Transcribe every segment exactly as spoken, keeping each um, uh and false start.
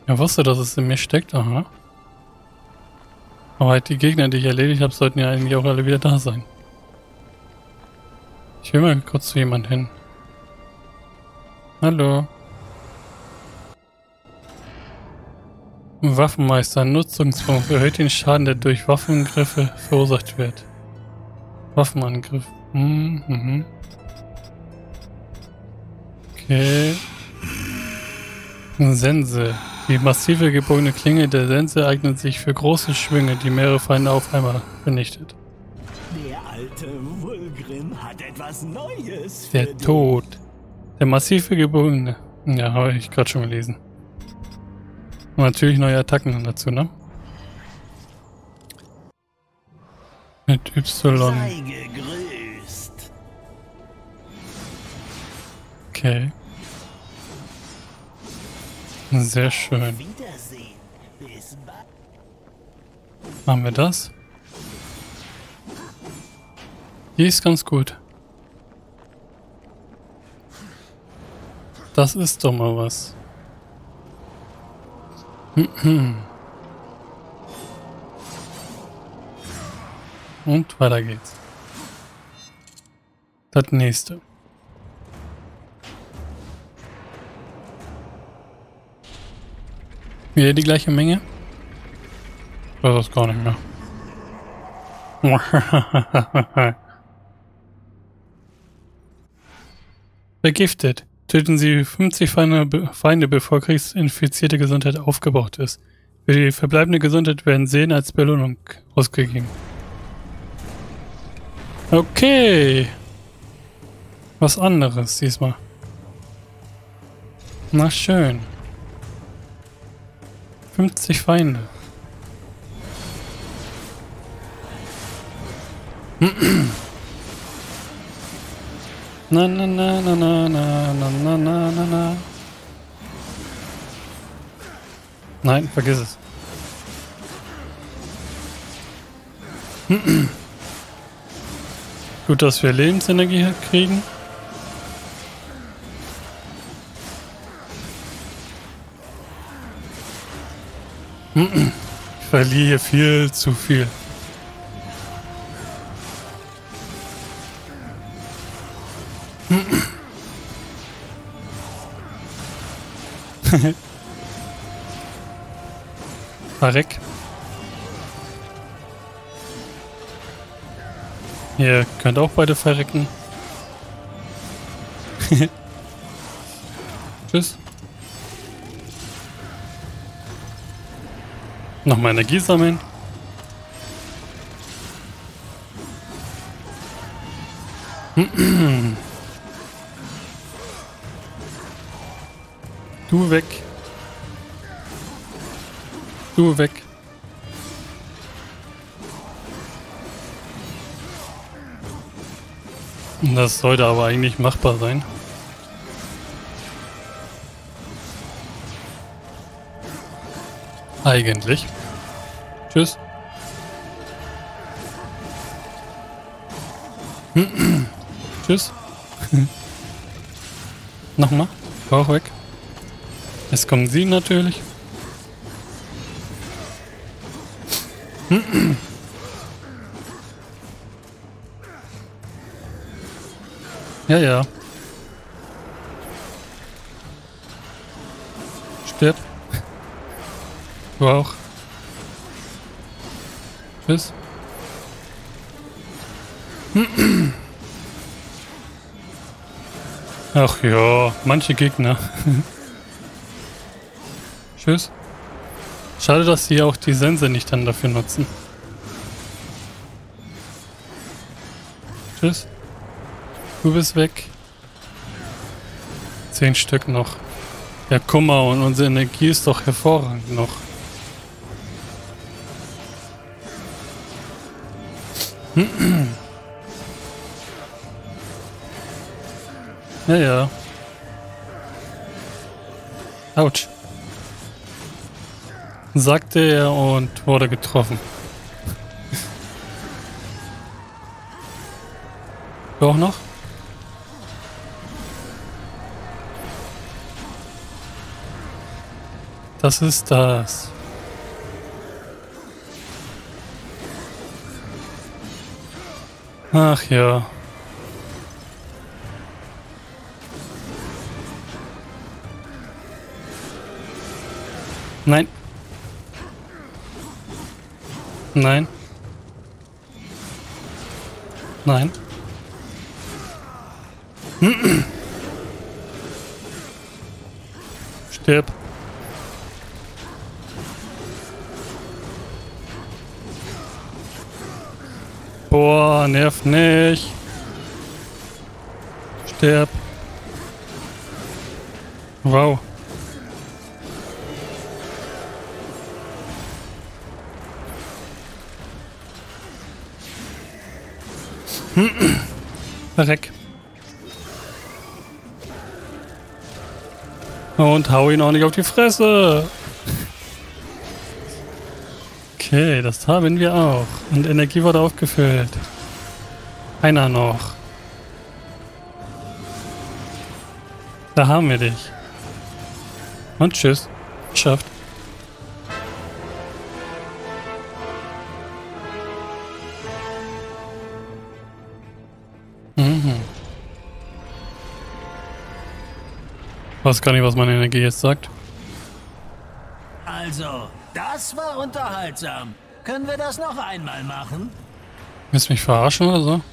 Er wusste, dass es in mir steckt, aha. Aber halt die Gegner, die ich erledigt habe, sollten ja eigentlich auch alle wieder da sein. Ich will mal kurz zu jemand hin. Hallo. Waffenmeister, Nutzungspunkt erhöht den Schaden, der durch Waffenangriffe verursacht wird. Waffenangriff. Mhm. Mhm. Okay. Sense. Die massive gebogene Klinge der Sense eignet sich für große Schwünge, die mehrere Feinde auf einmal vernichtet. Der alte Wulgrim hat etwas Neues für Der dich. Tod. Der massive gebogene. Ja, habe ich gerade schon gelesen. Und natürlich neue Attacken dazu, ne? Mit Y. Sei gegrüßt. Okay. Sehr schön. Wiedersehen. Bis bald. Machen wir das? Die ist ganz gut. Das ist doch mal was. Und weiter geht's. Das nächste. Wieder die gleiche Menge? Das ist gar nicht mehr. Vergiftet. Töten Sie fünfzig Feinde, Feinde, bevor kriegsinfizierte Gesundheit aufgebraucht ist. Für die verbleibende Gesundheit werden Seelen als Belohnung ausgegeben. Okay. Was anderes diesmal. Na schön. fünfzig Feinde. Na na na na na na na na na na na. Nein, vergiss es. Gut, dass wir Lebensenergie kriegen. Ich verliere hier viel zu viel. Verreck. Ihr könnt auch beide verrecken. Tschüss. Nochmal Energie sammeln. Du weg. Du weg. Das sollte aber eigentlich machbar sein. Eigentlich. Tschüss. Tschüss. Nochmal. Auch weg. Jetzt kommen sie natürlich. Ja, ja. Stirb. Du auch. Tschüss. Ach ja, manche Gegner. Tschüss. Schade, dass sie auch die Sense nicht dann dafür nutzen. Tschüss. Du bist weg. Zehn Stück noch. Ja, guck mal, und unsere Energie ist doch hervorragend noch. Ja, ja. Autsch. Sagte er und wurde getroffen. Du auch noch? Das ist das. Ach ja. Nein. Nein. Nein. Stirb. Boah, nerv nicht. Stirb. Wow. Verreck. Und hau ihn auch nicht auf die Fresse. Okay, das haben wir auch. Und Energie wurde aufgefüllt. Einer noch. Da haben wir dich. Und tschüss. Geschafft. Mhm. Weiß gar nicht, was meine Energie jetzt sagt. Also, das war unterhaltsam. Können wir das noch einmal machen? Willst du mich verarschen oder so?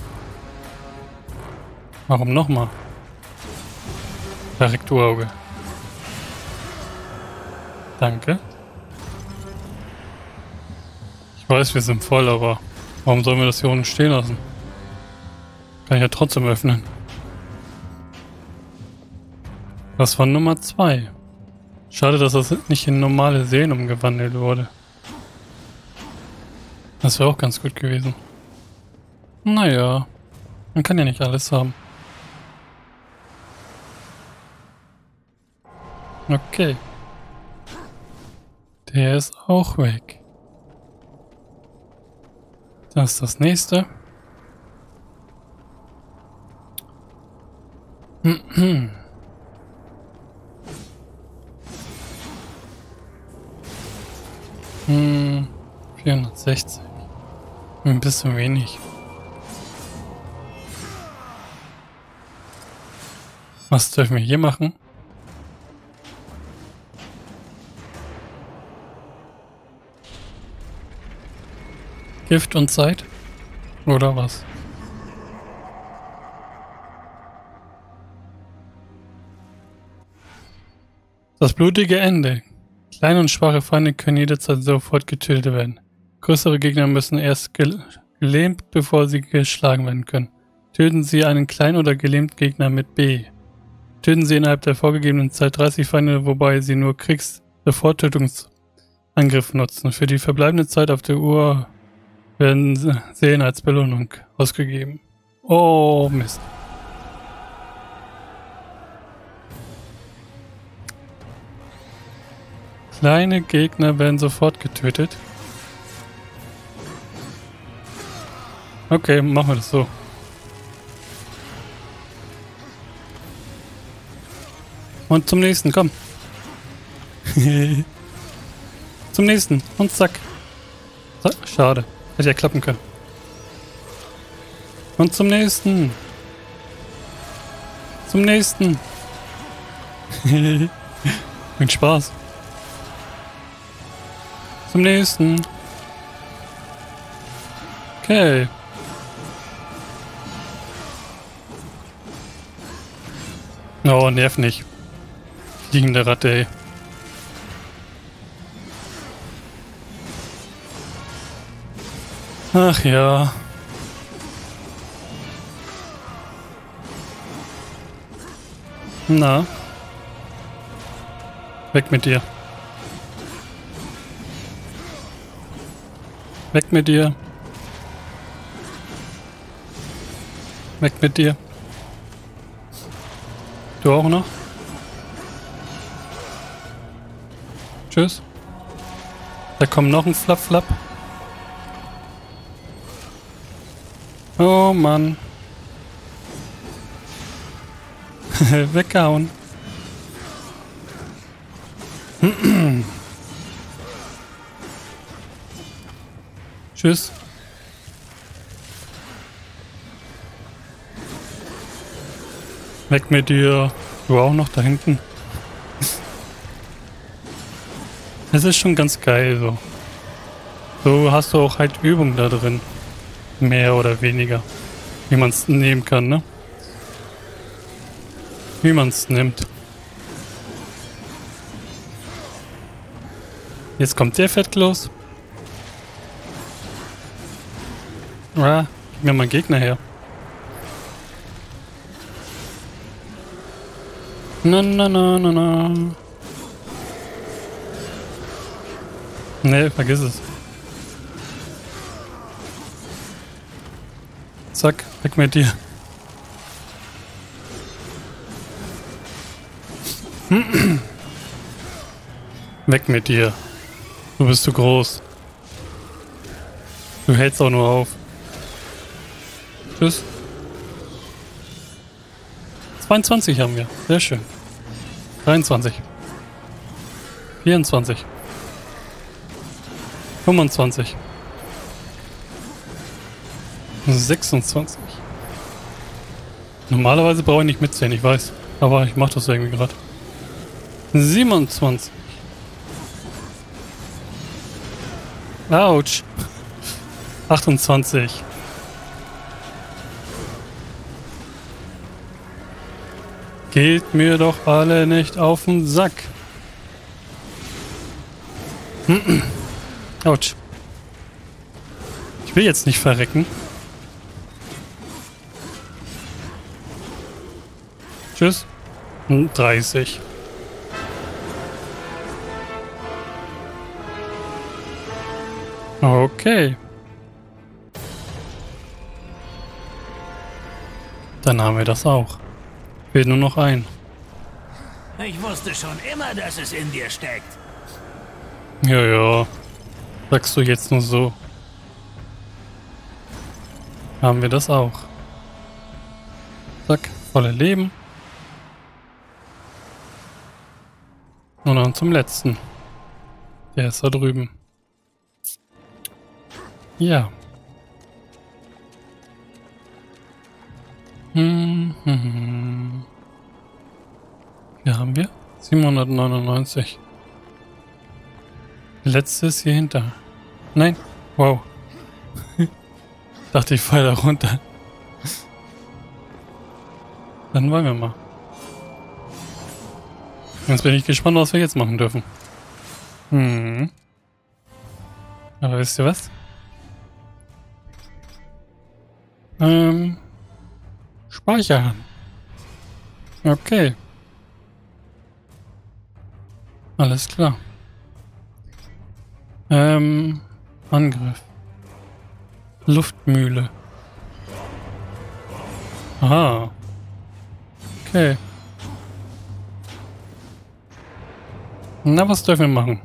Warum nochmal? Verreckt, du Auge. Danke. Ich weiß, wir sind voll, aber warum sollen wir das hier unten stehen lassen? Kann ich ja trotzdem öffnen. Das war Nummer zwei. Schade, dass das nicht in normale Seen umgewandelt wurde. Das wäre auch ganz gut gewesen. Naja, man kann ja nicht alles haben. Okay. Der ist auch weg. Das ist das nächste. Hm. Hm, vierhundertsechzig. Ein bisschen wenig. Was dürfen wir hier machen? Gift und Zeit? Oder was? Das blutige Ende. Kleine und schwache Feinde können jederzeit sofort getötet werden. Größere Gegner müssen erst gel gelähmt, bevor sie geschlagen werden können. Töten Sie einen kleinen oder gelähmten Gegner mit B. Töten Sie innerhalb der vorgegebenen Zeit dreißig Feinde, wobei Sie nur Kriegs-Soforttötungsangriffe nutzen. Für die verbleibende Zeit auf der Uhr werden Seelen als Belohnung ausgegeben. Oh, Mist. Kleine Gegner werden sofort getötet. Okay, machen wir das so. Und zum nächsten, komm. Zum nächsten. Und zack. So, schade. Hätte ja klappen können. Und zum nächsten. Zum nächsten. Mit Spaß. Zum nächsten. Okay. Oh, nerv nicht. Fliegende Ratte, ey. Ach ja. Na. Weg mit dir. Weg mit dir. Weg mit dir. Du auch noch? Tschüss. Da kommt noch ein Flapp-Flapp. Oh Mann. Weggehauen. Tschüss. Weg mit dir. Du auch noch da hinten. Es ist schon ganz geil so. So hast du auch halt Übung da drin. Mehr oder weniger. Wie man es nehmen kann, ne? Wie man es nimmt. Jetzt kommt der Fettkloß. Ah, gib mir mal einen Gegner her. Na, na, na, na, na. Nee, vergiss es. Zack, weg mit dir. Weg mit dir. Du bist zu groß. Du hältst auch nur auf. Tschüss. zweiundzwanzig haben wir. Sehr schön. dreiundzwanzig. vierundzwanzig. fünfundzwanzig. sechsundzwanzig. Normalerweise brauche ich nicht mitzählen, ich weiß. Aber ich mache das irgendwie gerade. siebenundzwanzig. Autsch. achtundzwanzig. Geht mir doch alle nicht auf den Sack. Autsch. Ich will jetzt nicht verrecken. Tschüss. dreißig. Okay. Dann haben wir das auch. Fehlt nur noch ein. Ich wusste schon immer, dass es in dir steckt. Ja, ja. Sagst du jetzt nur so. Haben wir das auch. Zack, volle Leben. Und dann zum letzten. Der ist da drüben. Ja. Hm, hm, hm. Hier haben wir siebenhundertneunundneunzig. Letztes hier hinter. Nein. Wow. Dachte ich fall da runter. Dann wollen wir mal. Jetzt bin ich gespannt, was wir jetzt machen dürfen. Hm. Aber wisst ihr was? Ähm. Speichern. Okay. Alles klar. Ähm. Angriff. Luftmühle. Aha. Okay. Na, was dürfen wir machen?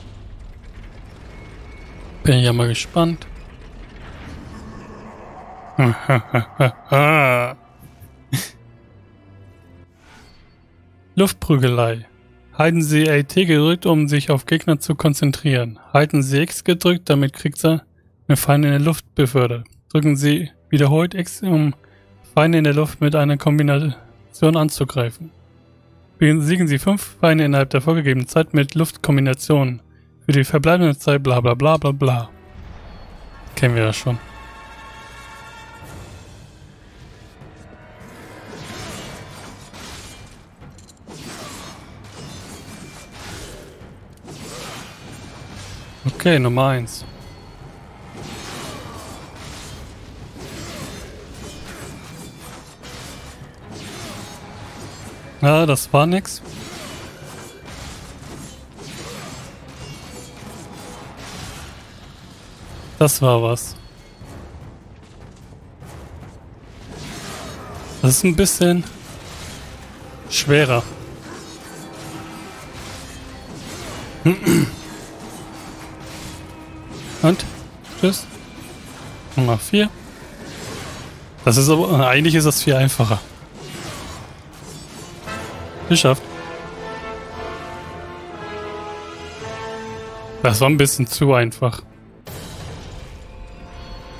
Bin ja mal gespannt. Luftprügelei. Halten Sie A T gedrückt, um sich auf Gegner zu konzentrieren. Halten Sie X gedrückt, damit Krieger eine Feinde in der Luft befördert. Drücken Sie wiederholt X, um Feinde in der Luft mit einer Kombination anzugreifen. Besiegen Sie fünf Feinde innerhalb der vorgegebenen Zeit mit Luftkombinationen. Für die verbleibende Zeit bla bla bla bla bla. Kennen wir ja schon. Okay, Nummer eins. Ja, das war nix. Das war was. Das ist ein bisschen schwerer. Und? Tschüss. Nummer vier. Das ist aber, eigentlich ist das viel einfacher. Geschafft. Das war ein bisschen zu einfach.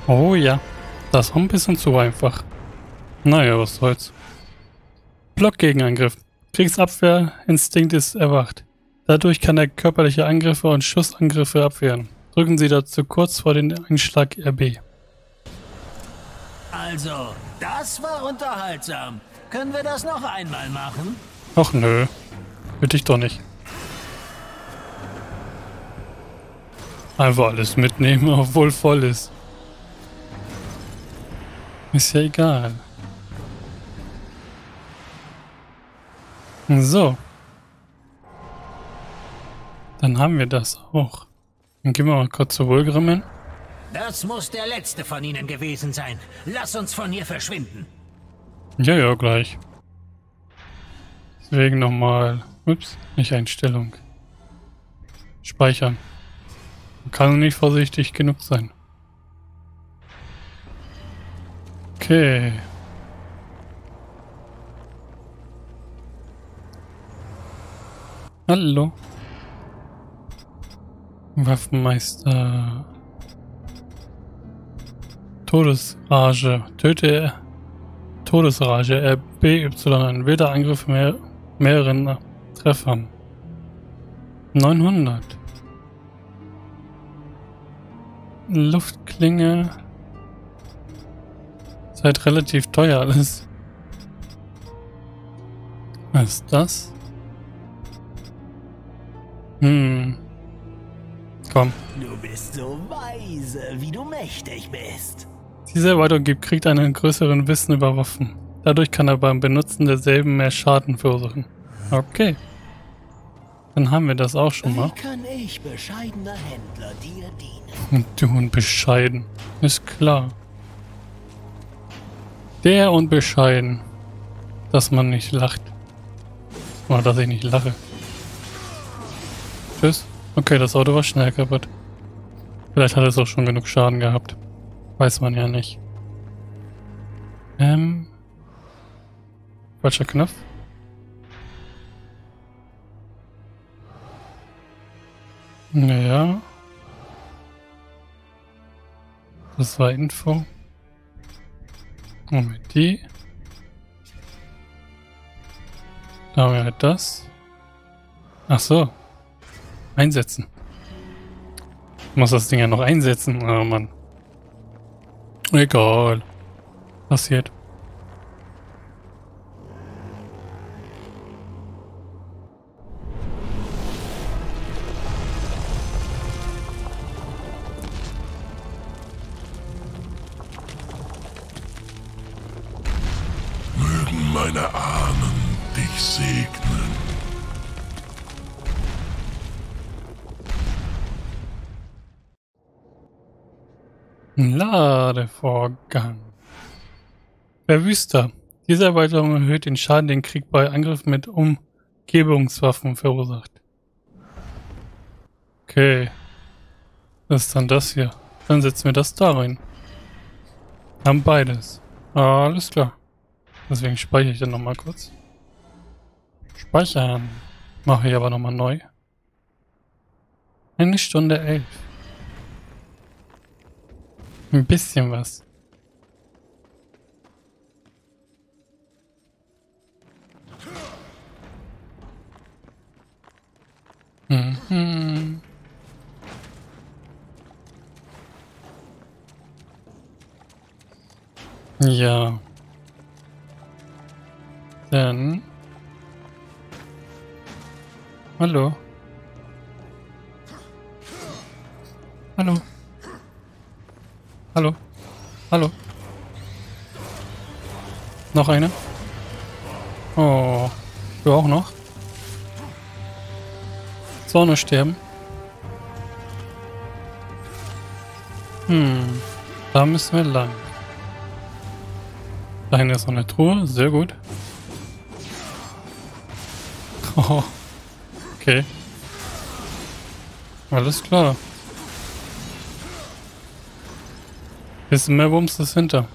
Oh ja, das war ein bisschen zu einfach. Naja, was soll's. Blockgegenangriff. Kriegsabwehrinstinkt ist erwacht. Dadurch kann er körperliche Angriffe und Schussangriffe abwehren. Drücken Sie dazu kurz vor den Einschlag R B. Also, das war unterhaltsam. Können wir das noch einmal machen? Ach nö, bitte ich doch nicht. Einfach alles mitnehmen, obwohl voll ist. Ist ja egal. So. Dann haben wir das auch. Dann gehen wir mal kurz zu Vulgrim hin. Das muss der letzte von ihnen gewesen sein. Lass uns von hier verschwinden. Ja, ja, gleich. Deswegen nochmal. Ups, nicht Einstellung. Speichern. Man kann nicht vorsichtig genug sein. Okay. Hallo. Waffenmeister. Todesrage. Töte Todesrage. R B Y. Ein wilder Angriff mehr, mehreren Treffern. neunhundert. Luftklinge. Ist halt relativ teuer alles. Was ist das? Hm. Komm. Du bist so weise, wie du mächtig bist. Diese Erweiterung gibt Krieg einen größeren Wissen über Waffen. Dadurch kann er beim Benutzen derselben mehr Schaden verursachen. Okay. Dann haben wir das auch schon mal. Wie kann ich, bescheidener Händler, dir dienen? Und du und bescheiden. Ist klar. Der und bescheiden. Dass man nicht lacht. Oder dass ich nicht lache. Tschüss. Okay, das Auto war schnell kaputt. Vielleicht hat es auch schon genug Schaden gehabt. Weiß man ja nicht. Ähm. Falscher Knopf. Naja. Das war Info. Und mit die. Da haben wir halt das. Ach so. Einsetzen. Ich muss das Ding ja noch einsetzen. Oh Mann. Egal. Passiert. Mögen meine Ahnen dich segnen. Ladevorgang. Verwüster. Diese Erweiterung erhöht den Schaden, den Krieg bei Angriffen mit Umgebungswaffen verursacht. Okay. Was ist dann das hier? Dann setzen wir das da rein. Haben beides. Alles klar. Deswegen speichere ich dann nochmal kurz. Speichern. Mache ich aber nochmal neu. Eine Stunde elf. Ein bisschen was. Mhm. Ja. Dann. Hallo. Hallo. Hallo. Hallo. Noch eine? Oh. Du auch noch? Sonne sterben. Hm. Da müssen wir lang. Da hinten ist noch eine Truhe. Sehr gut. Oh. Okay. Alles klar. Bisschen mehr Wumms ist hinter.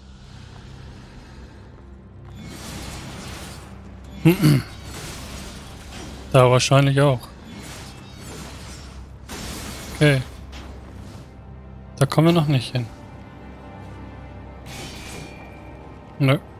Da wahrscheinlich auch. Okay. Da kommen wir noch nicht hin. Nö.